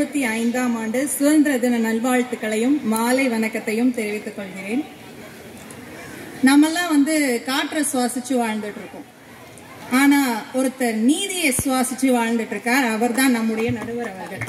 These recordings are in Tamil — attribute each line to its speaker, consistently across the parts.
Speaker 1: 2025ஆம் ஆண்டு சுதந்திர தின நல்வாழ்த்துக்களையும் மாலை வணக்கத்தையும் தெரிவித்துக் கொள்கிறேன். நம்மெல்லாம் காற்றை சுவாசிச்சு வாழ்ந்துட்டு இருக்கோம். ஆனா ஒருத்தர் நீதியை சுவாசிச்சு வாழ்ந்துட்டு இருக்கார். அவர் தான் நம்முடைய நடுவர் அவர்கள்.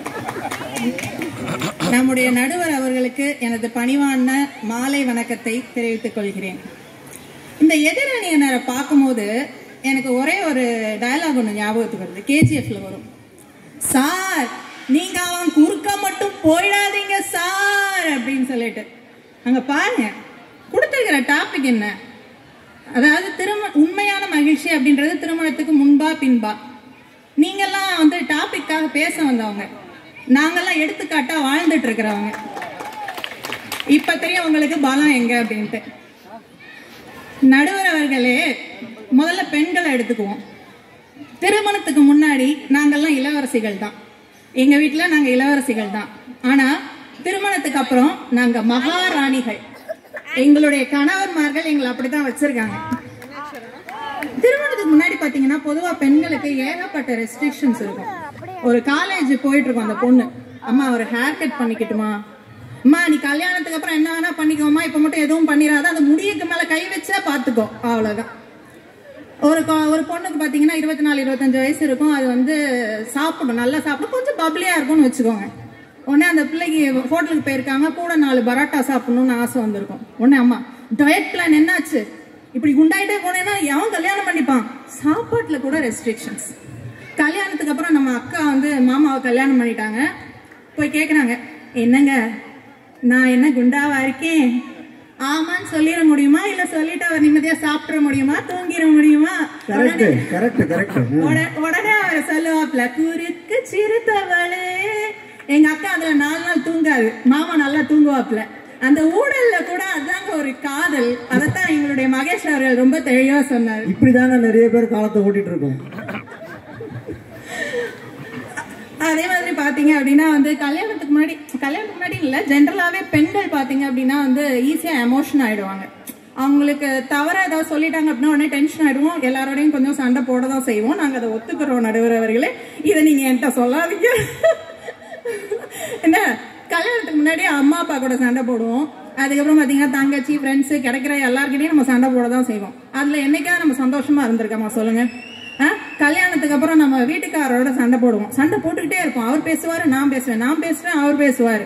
Speaker 1: நம்முடைய நடுவர் அவர்களுக்கு எனது பணிவான மாலை வணக்கத்தை தெரிவித்துக் கொள்கிறேன். இந்த எதிரணியினரை பார்க்கும்போது எனக்கு ஒரே ஒரு டயலாக் ஒன்று ஞாபகத்துக்கு வருது. KGFல வரும், சார் நீங்க அவன் குறுக்க மட்டும் போயிடாதீங்க சார் அப்படின்னு சொல்லிட்டு. அங்க பாருங்க கொடுத்திருக்கிற டாபிக் என்ன, அதாவது உண்மையான மகிழ்ச்சி அப்படின்றது திருமணத்துக்கு முன்பா பின்பா. நீங்கெல்லாம் டாபிக்காக பேச வந்தவங்க, நாங்கெல்லாம் எடுத்துக்காட்டா வாழ்ந்துட்டு இருக்கிறவங்க. இப்ப தெரியும் உங்களுக்கு பலம் எங்க அப்படின்ட்டு. நடுவர் அவர்களே, முதல்ல பெண்களை எடுத்துக்குவோம். திருமணத்துக்கு முன்னாடி நாங்கெல்லாம் இளவரசிகள் தான். எங்க வீட்டுல நாங்க இளவரசிகள் தான். ஆனா திருமணத்துக்கு அப்புறம் நாங்க மகாராணிகள். எங்களுடைய கணவன்மார்கள் எங்களை அப்படித்தான் வச்சிருக்காங்க. திருமணத்துக்கு முன்னாடி பாத்தீங்கன்னா பொதுவா பெண்களுக்கு ஏகப்பட்ட ரெஸ்ட்ரிக்ஷன்ஸ் இருக்கும். ஒரு காலேஜ் போயிட்டு இருக்கோம் அந்த பொண்ணு, அம்மா ஒரு ஹேர் கட் பண்ணிக்கிட்டுமா, அம்மா நீ கல்யாணத்துக்கு அப்புறம் என்ன வேணா பண்ணிக்கோமா, இப்ப மட்டும் எதுவும் பண்ணிடாத, அந்த முடியுக்கு மேல கை வச்சா பாத்துக்கோ, அவ்வளவுதான். ஒரு பொண்ணுக்கு பாத்தீங்கன்னா 24-25 வயசு இருக்கும். அது சாப்பிடும், நல்லா சாப்பிடும், கொஞ்சம் பப்ளியா இருக்கும்னு வச்சுக்கோங்க. உடனே அந்த பிள்ளைக்கு ஹோட்டலுக்கு போயிருக்காங்க, கூட 4 பரோட்டா சாப்பிடணும்னு ஆசை வந்திருக்கும். உடனே அம்மா டயட் பிளான் என்னாச்சு, இப்படி குண்டாயிட்டே போனேன்னா எவன் கல்யாணம் பண்ணிப்பான். சாப்பாட்டுல கூட ரெஸ்ட்ரிக்ஷன்ஸ். கல்யாணத்துக்கு அப்புறம் நம்ம அக்கா மாமாவை கல்யாணம் பண்ணிட்டாங்க. போய் கேக்குறாங்க, என்னங்க நான் என்ன குண்டாவா இருக்கேன், ஆமான்னு சொல்லிட முடியுமா, இல்ல சொல்லிட்டு அவர் நிம்மதியா சாப்பிட முடியுமா, தூங்கிட முடியுமா? உடனே அவர் சொல்லுவாப்ல, குறுக்கு சிறுத்தவளே. எங்க அக்கா அதுல 4 நாள் தூங்காது, மாமா நல்லா தூங்குவாப்ல. அந்த ஊழல்ல கூட அதாங்க ஒரு காதல். அதத்தான் எங்களுடைய மகேஷ் அவர்கள் ரொம்ப தெளிவா சொன்னார்.
Speaker 2: இப்படிதாங்க நிறைய பேர் காலத்தை ஓட்டிட்டு இருக்கோம்.
Speaker 1: அதே மாதிரி பாத்தீங்க அப்படின்னா கல்யாணத்துக்கு முன்னாடி இல்ல, ஜென்ரலாவே பெண்கள் பாத்தீங்க அப்படின்னா ஈஸியா எமோஷன் ஆயிடுவாங்க. அவங்களுக்கு தவறா ஏதாவது சொல்லிட்டாங்க அப்படின்னா உடனே டென்ஷன் ஆயிடுவோம். எல்லாரோடையும் கொஞ்சம் சண்டை போடதான் செய்வோம். நாங்க அதை ஒத்துக்கிறோம் நடுவர் அவர்களே, இதை நீங்க என்கிட்ட சொல்லாதீங்க. என்ன, கல்யாணத்துக்கு முன்னாடி அம்மா அப்பா கூட சண்டை போடுவோம். அதுக்கப்புறம் பாத்தீங்கன்னா தங்கச்சி, ஃப்ரெண்ட்ஸ், கிடைக்கிற எல்லாருக்கிட்டையும் நம்ம சண்டை போடதான் செய்வோம். அதுல என்னைக்காவது நம்ம சந்தோஷமா இருந்திருக்கோமா சொல்லுங்க? கல்யாணத்துக்கு அப்புறம் நம்ம வீட்டுக்காரோட சண்டை போடுவோம். சண்டை போட்டுக்கிட்டே இருப்போம். அவர் பேசுவாரு, நான் பேசுவேன், நான் பேசுவேன், அவர் பேசுவாரு.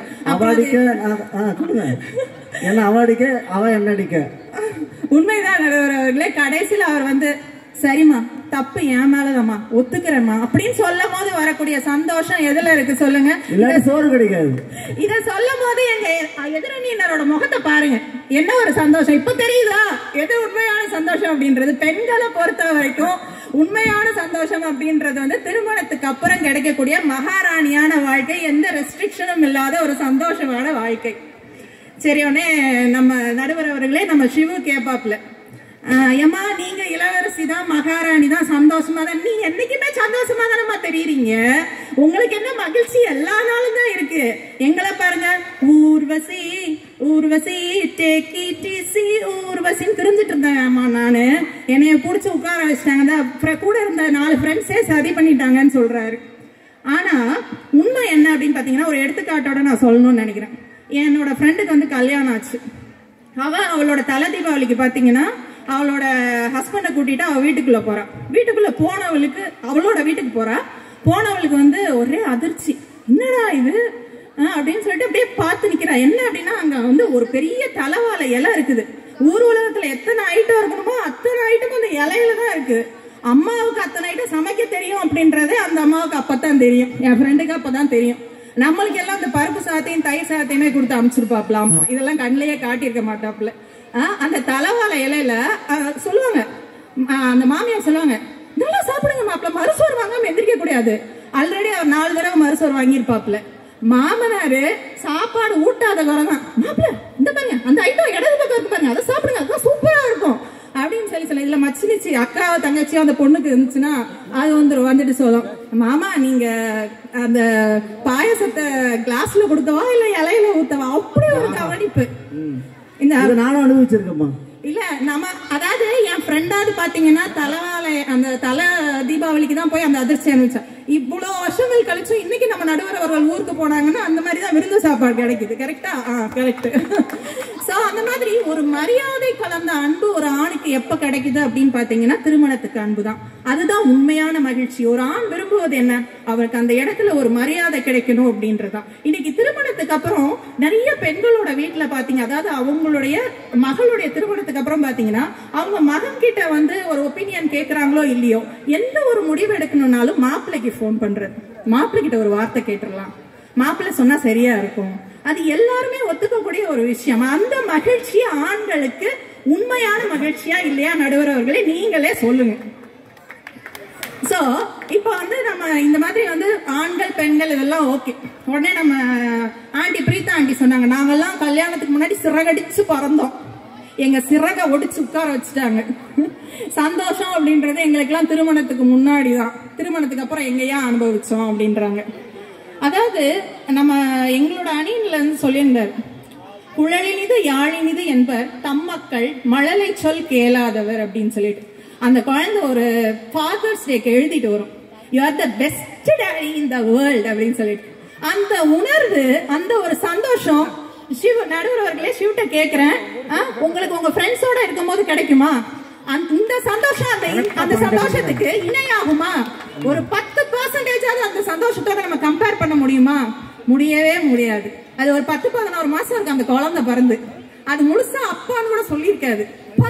Speaker 1: உண்மைதான் அவர்களே. கடைசியில் அவர் சரிம்மா தப்பு என் மேலதாம்மா, ஒத்துக்கிறேம்மா அப்படின்னு சொல்லும் போது வரக்கூடிய சந்தோஷம் எதுல இருக்கு சொல்லுங்க?
Speaker 2: சோறு கிடைக்காது.
Speaker 1: இத சொல்லும் போது எங்க எதிரணியினரோட முகத்தை பாருங்க, என்ன ஒரு சந்தோஷம். இப்ப தெரியுதா எது உண்மையான சந்தோஷம் அப்படின்றது? பெண்களை பொறுத்த வரைக்கும் உண்மையான சந்தோஷம் அப்படின்றது திருமணத்துக்கு அப்புறம் கிடைக்கக்கூடிய மகாராணியான வாழ்க்கை, எந்த ரெஸ்ட்ரிக்ஷனும் இல்லாத ஒரு சந்தோஷமான வாழ்க்கை. சரி, உடனே நம்ம நடுவர் அவர்களே, நம்ம சிவு கேப்பாப்ல, ஏமா நீங்க இளவரசி தான், மகாராணி தான், சந்தோஷமா தான், நீங்க என்னைக்குமே சந்தோஷமா தானமா தெரியுறீங்க, உங்களுக்கு என்ன மகிழ்ச்சி எல்லா நாளும் தான் இருக்கு. எங்களை பாருங்க, ஊர்வசி ஊர்வசி டேக்கி டிசி ஊர்வசின்னு திரிஞ்சிட்டு இருந்தேன். ஆமா, நானு என்னைய புடிச்சு உட்கார வச்சிட்டாங்க, கூட இருந்த 4 ஃப்ரெண்ட்ஸே சதி பண்ணிட்டாங்கன்னு சொல்றாரு. ஆனா உண்மை என்ன அப்படின்னு பாத்தீங்கன்னா, ஒரு எடுத்துக்காட்டோட நான் சொல்லணும்னு நினைக்கிறேன். என்னோட ஃப்ரெண்டுக்கு கல்யாணம் ஆச்சு. அவளோட தலை தீபாவளிக்கு பாத்தீங்கன்னா அவளோட ஹஸ்பண்டை கூட்டிட்டு அவ வீட்டுக்குள்ள போறா. வீட்டுக்குள்ள போனவளுக்கு, அவளோட வீட்டுக்கு போறா, போனவளுக்கு ஒரே அதிர்ச்சி, என்னடா இது அப்படின்னு சொல்லிட்டு அப்படியே பார்த்து நிக்கிறா. என்ன அப்படின்னா, அங்க ஒரு பெரிய தலைவாழை இலை இருக்குது. ஊர் உலகத்துல எத்தனை ஐட்டம் இருக்கணுமோ அத்தனை ஐட்டம் அந்த இலையில தான் இருக்கு. அம்மாவுக்கு அத்தனை ஐட்டம் சமைக்க தெரியும் அப்படின்றதே அந்த அம்மாவுக்கு அப்பதான் தெரியும், என் ஃப்ரெண்டுக்கு அப்பதான் தெரியும். நம்மளுக்கு எல்லாம் அந்த பருப்பு சாத்தையும் தயிர் சாத்தையுமே கொடுத்து அனுப்பிச்சிருப்பாப்லாம். இதெல்லாம் கண்ணிலேயே காட்டியிருக்க மாட்டாப்புல. அந்த தலைவாழை இலையில சொல்லுவாங்க, அந்த மாமியார் சொல்லுவாங்க, நல்லா சாப்பிடுங்க மாப்பிள்ள, மறுசோறு வாங்காம எந்திரிக்க கூடாது. ஆல்ரெடி அவர் 4 தடவை மறுசோறு வாங்கியிருப்பாப்புல. மாமனாரு சாப்பாடு ஊட்டாத குறைதான், மாப்பிள்ள இந்த பாருங்க அந்த ஐட்டம் இடது பக்கம் இருக்கு பாருங்க, அதை சாப்பிடுங்க, அதுதான் சூப்பரா இருக்கும் அப்படின்னு சொல்லி இதுல மச்சினிச்சு அக்காவோ தங்கச்சியோ அந்த பொண்ணுக்கு இருந்துச்சுன்னா அது வந்துட்டு சொல்லும், மாமா நீங்க அந்த பாயசத்தை கிளாஸ்ல கொடுக்கவா இல்ல இலையில ஊத்தவா, அப்படி ஒரு கவனிப்பு. இந்த
Speaker 2: நானும் அனுபவிச்சிருக்கேன்.
Speaker 1: இல்ல நம்ம அதாவது என் ஃப்ரெண்டாவது பாத்தீங்கன்னா தலைவாழை அந்த தலை தீபாவளிக்கு தான் போய் அந்த அதிர்ச்சி அனுபவிச்சா. இவ்வளவு வருஷங்கள் கழிச்சு இன்னைக்கு நம்ம நடுவர் அவர்கள் ஊருக்கு போனாங்கன்னா அந்த மாதிரி தான் விருந்து சாப்பாடு கிடைக்குது. கரெக்டா? கரெக்ட். சோ அந்த மாதிரி ஒரு மரியாதை கலந்த அன்பு ஒரு ஆணுக்கு எப்ப கிடைக்குது அப்படின்னு பாத்தீங்கன்னா திருமணத்துக்கு அன்பு தான். அதுதான் உண்மையான மகிழ்ச்சி. ஒரு ஆண் விரும்புவது என்ன? அவருக்கு அந்த இடத்துல ஒரு மரியாதை கிடைக்கணும் அப்படின்றதான். இன்னைக்கு திருமணத்துக்கு அப்புறம் நிறைய பெண்களோட வீட்டுல பாத்தீங்க, அதாவது அவங்களுடைய மகளுடைய திருமணத்துக்கு அப்புறம் பாத்தீங்கன்னா அவங்க மகன் கிட்ட வந்து ஒரு ஒப்பீனியன் கேட்கறாங்களோ இல்லையோ, எந்த ஒரு முடிவு எடுக்கணும்னாலும் மாப்பிள்ளைக்கு போன் பண்றது, மாப்பிள்ளை கிட்ட ஒரு வார்த்தை கேட்டுடலாம், மாப்பிள்ளை சொன்னா சரியா இருக்கும். அது எல்லாருமே ஒத்துக்கக்கூடிய ஒரு விஷயம். அந்த மகிழ்ச்சி ஆண்களுக்கு உண்மையான மகிழ்ச்சியா இல்லையா? நடுவர் அவர்களே நீங்களே சொல்லுங்க. சோ இப்ப வந்து நம்ம இந்த மாதிரி வந்து ஆண்கள் பெண்கள் இதெல்லாம் ஓகே. உடனே நம்ம ஆண்டி பிரீதா ஆண்டி சொன்னாங்க, நாங்கெல்லாம் கல்யாணத்துக்கு முன்னாடி சிறகடிச்சு பறந்தோம், எங்க சிறக ஒடிச்சு உட்கார வச்சுட்டாங்க. சந்தோஷம் அப்படின்றது எங்களுக்கு எல்லாம் திருமணத்துக்கு முன்னாடிதான், திருமணத்துக்கு அப்புறம் எங்கேயா அனுபவிச்சோம் அப்படின்றாங்க. அதாவது நம்ம எங்களோட அணியில இருந்து சொல்லியிருந்தார், குழலினிது யாழினிது என்பர் தம்மக்கள் மழலை சொல் கேளாதவர் அப்படின்னு சொல்லிட்டு அந்த குழந்தை ஒரு ஃபாதர்ஸ் டேக்கு எழுதிட்டு வரும், you are the best daddy in the world அப்படின்னு சொல்லிட்டு. அந்த உணர்வு, அந்த ஒரு சந்தோஷம் சிவ நடுவர் அவர்களே சிவட்ட கேக்குறேன், உங்களுக்கு உங்க ஃப்ரெண்ட்ஸோட இருக்கும் போது கிடைக்குமா? இந்த சந்தோஷம் அந்த சந்தோஷத்துக்கு இணையாகுமா? ஒரு 10% அந்த சந்தோஷத்தோட நம்ம கம்பேர் பண்ண முடியுமா? முடியவே முடியாது. அது ஒரு 10-11 மாசம் இருக்கு அந்த குழந்தை பிறந்து, அது முழுசா அப்பான்னு கூட சொல்லியிருக்காது.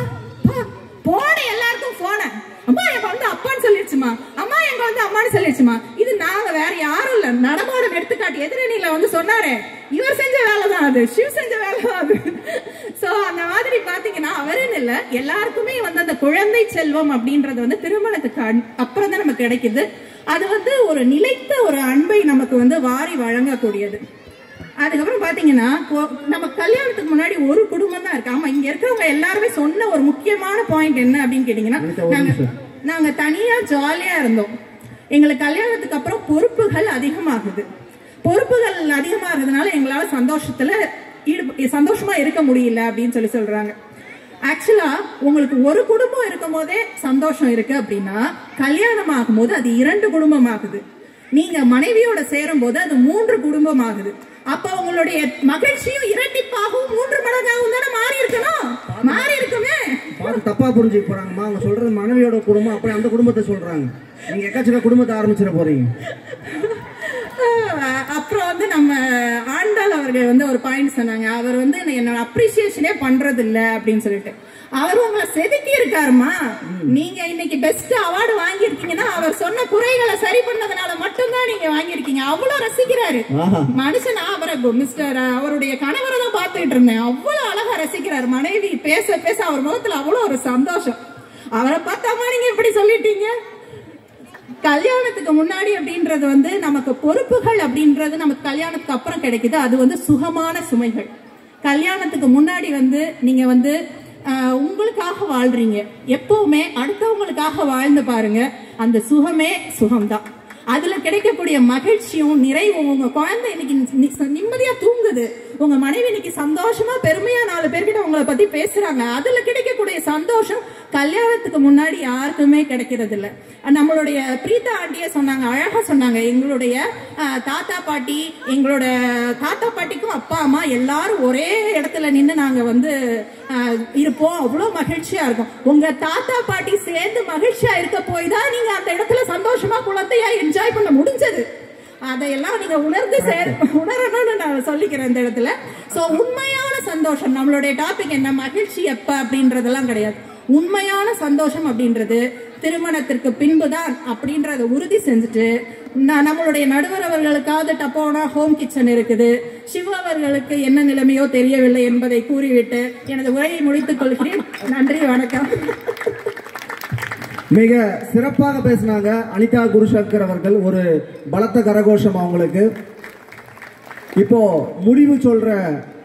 Speaker 1: போன எல்லாருக்கும் போன அம்மா எங்க வந்து அப்பான்னு சொல்லிடுச்சுமா, அம்மா எங்க வந்து அம்மான்னு சொல்லிடுச்சுமா. இது நாங்க வேற யாரும் இல்ல, நடமாடும் எடுத்துக்காட்டு எதிரணியில வந்து சொன்னாரு, இவர் செஞ்ச வேலைதான் அது, சிவ செஞ்ச வேலைதான் அது. சோ அந்த மாதிரி பாத்தீங்கன்னா அவருன்னு இல்ல, எல்லாருக்குமே வந்து அந்த குழந்தை செல்வம் அப்படின்றது வந்து திருமணத்துக்கு அப்புறம் தான் நமக்கு கிடைக்குது. அது வந்து ஒரு நிலைத்த ஒரு அன்பை நமக்கு வந்து வாரி வழங்கக்கூடியது. அதுக்கப்புறம் பாத்தீங்கன்னா நம்ம கல்யாணத்துக்கு முன்னாடி ஒரு குடும்பம் தான் இருக்கு. ஆமா, இங்க இருக்கிறவங்க எல்லாருமே சொன்ன ஒரு முக்கியமான பாயிண்ட் என்ன அப்படின்னு கேட்டீங்கன்னா, நாங்க தனியா ஜாலியா இருந்தோம், எங்களுக்கு கல்யாணத்துக்கு அப்புறம் பொறுப்புகள் அதிகமாகுது, பொறுப்புகள் அதிகமாகுறதுனால எங்களால சந்தோஷமா இருக்க முடியல அப்படின்னு சொல்றாங்க. ஆக்சுவலா உங்களுக்கு ஒரு குடும்பம் இருக்கும் போதே சந்தோஷம் இருக்கு அப்படின்னா, கல்யாணம் ஆகும் போது அது 2 குடும்பம் ஆகுது, நீங்க மனைவியோட சேரும் போது அது 3 குடும்பம் ஆகுது. அப்ப உங்களுடைய மகிழ்ச்சியும் இரட்டிப்பாகவும் 3 மடங்காகவும் தானே மாறி இருக்கணும். மாறி இருக்குமே.
Speaker 2: தப்பா புரிஞ்சுக்க போறாங்கம்மா, அவங்க சொல்றது மனைவியோட குடும்பம், அப்படி அந்த குடும்பத்தை சொல்றாங்க. நீங்க எக்கச்சக்க குடும்பத்தை ஆரம்பிச்சிட போறீங்க.
Speaker 1: அப்புறம் வந்து நம்ம ஆண்டாள் அவர்கள் வந்து ஒரு பாயிண்ட் சொன்னாங்க, அவர் வந்து என்னோட அப்ரிசியேஷனே பண்றது இல்ல அப்படின்னு சொல்லிட்டு. அவர் உங்களை செதுக்கி இருக்காருமா. நீங்க இன்னைக்கு பெஸ்ட் அவார்டு வாங்கியிருக்கீங்கன்னா அவர் சொன்ன குறைகளை சரி பண்ணதுனால மட்டும்தான் நீங்க வாங்கியிருக்கீங்க. அவ்வளவு ரசிக்கிறாரு மனுஷன். அவரை மிஸ்டர் அவருடைய கணவரை தான் பார்த்துட்டு இருந்தேன், அவ்வளவு அழகா ரசிக்கிறாரு. மனைவி பேச பேச அவர் முகத்துல அவ்வளவு ஒரு சந்தோஷம். அவரை பார்த்தாமா நீங்க இப்படி சொல்லிட்டீங்க. கல்யாணத்துக்கு முன்னாடி அப்படின்றது வந்து நமக்கு பொறுப்புகள் அப்படின்றது நமக்கு கல்யாணத்துக்கு அப்புறம் கிடைக்குது. அது வந்து சுகமான சுமைகள். கல்யாணத்துக்கு முன்னாடி வந்து நீங்க வந்து உங்களுக்காக வாழ்றீங்க, எப்பவுமே அடுத்தவங்களுக்காக வாழ்ந்து பாருங்க, அந்த சுகமே சுகம்தான். அதுல கிடைக்கக்கூடிய மகிழ்ச்சியும் நிறைவும், உங்க குழந்தை இன்னைக்கு நிம்மதியா தூங்குது, உங்க மனைவி இன்னைக்கு சந்தோஷமா பெருமையா 4 பேர்கிட்ட உங்களை பத்தி பேசுறாங்க, அதுல கிடைக்கக்கூடிய சந்தோஷம் கல்யாணத்துக்கு முன்னாடி யாருக்குமே கிடைக்கிறது இல்ல. நம்மளுடைய பிரீதா ஆண்டியே சொன்னாங்க, அழகா சொன்னாங்க, எங்களுடைய தாத்தா பாட்டி, எங்களோட தாத்தா பாட்டிக்கும் அப்பா அம்மா எல்லாரும் ஒரே இடத்துல நின்று நாங்க வந்து இருப்போம், அவ்வளவு மகிழ்ச்சியா இருக்கும். உங்க தாத்தா பாட்டி சேர்ந்து மகிழ்ச்சியா இருக்க போய் தான் நீங்க அந்த இடத்துல சந்தோஷமா குழந்தையா என்ஜாய் பண்ண முடிஞ்சது. அதையெல்லாம் நீங்க உணரணும்னு நான் சொல்லிக்கிறேன் இந்த இடத்துல. சோ உண்மையான சந்தோஷம், நம்மளுடைய டாபிக் என்ன, மகிழ்ச்சி எப்ப அப்படின்றதெல்லாம் கிடையாது. உண்மையான சந்தோஷம் அப்படின்றது திருமணத்திற்கு பின்புதான் அப்படின்றத உறுதி செஞ்சுட்டு, நம்மளுடைய நடுவர் அவர்களுக்காவது டப்போனா ஹோம் கிச்சன் இருக்குது, சிவ அவர்களுக்கு என்ன நிலைமையோ தெரியவில்லை என்பதை கூறிவிட்டு எனது உரையை முடித்துக் கொள்கிறேன். நன்றி, வணக்கம்.
Speaker 2: மிக சிறப்பாக பேசினாங்க அனிதா குருசங்கர் அவர்கள். ஒரு பலத்த கரகோஷம் அவங்களுக்கு. இப்போ முடிவு சொல்ற